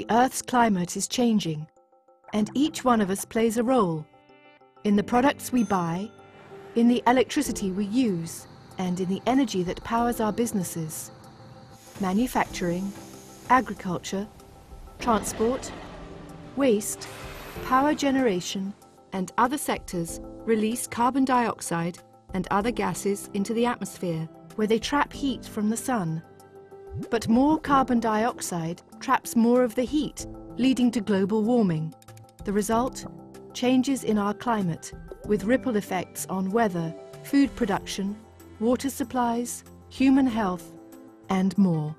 Earth's climate is changing, and each one of us plays a role in the products we buy, in the electricity we use, and in the energy that powers our businesses. Manufacturing, agriculture, transport, waste, power generation, and other sectors release carbon dioxide and other gases into the atmosphere, where they trap heat from the sun. But more carbon dioxide traps more of the heat, leading to global warming. The result? Changes in our climate, with ripple effects on weather, food production, water supplies, human health, and more.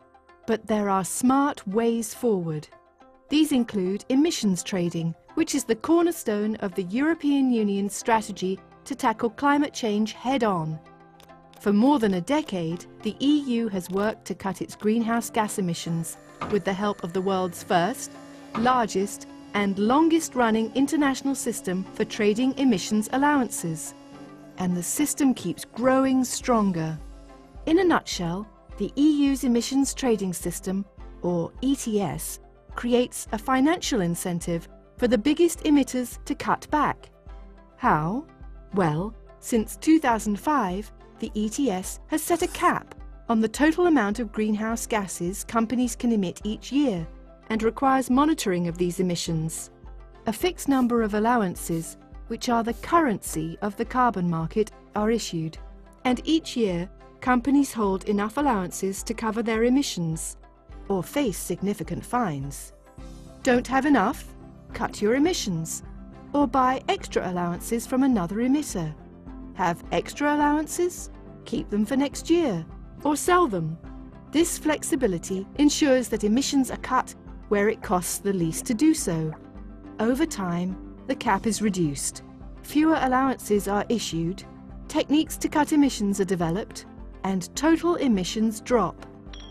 But there are smart ways forward. These include emissions trading, which is the cornerstone of the European Union's strategy to tackle climate change head-on. For more than a decade, the EU has worked to cut its greenhouse gas emissions with the help of the world's first, largest, and longest-running international system for trading emissions allowances. And the system keeps growing stronger. In a nutshell, the EU's emissions trading system, or ETS, creates a financial incentive for the biggest emitters to cut back. How? Well, since 2005, the ETS has set a cap on the total amount of greenhouse gases companies can emit each year and requires monitoring of these emissions. A fixed number of allowances, which are the currency of the carbon market, are issued, and each year companies hold enough allowances to cover their emissions or face significant fines. Don't have enough? Cut your emissions or buy extra allowances from another emitter. Have extra allowances? Keep them for next year or sell them. This flexibility ensures that emissions are cut where it costs the least to do so. Over time, the cap is reduced. Fewer allowances are issued, techniques to cut emissions are developed, and total emissions drop.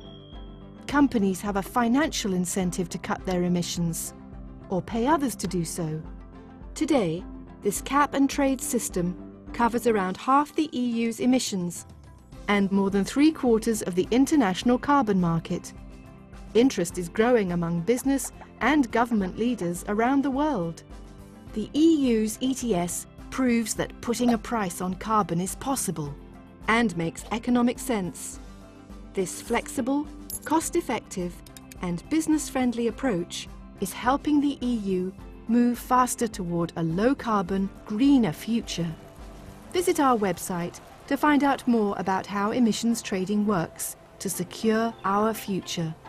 Companies have a financial incentive to cut their emissions, or pay others to do so. Today, this cap and trade system covers around half the EU's emissions and more than 3/4 of the international carbon market. Interest is growing among business and government leaders around the world. The EU's ETS proves that putting a price on carbon is possible and makes economic sense. This flexible, cost-effective, and business-friendly approach is helping the EU move faster toward a low-carbon, greener future. Visit our website to find out more about how emissions trading works to secure our future.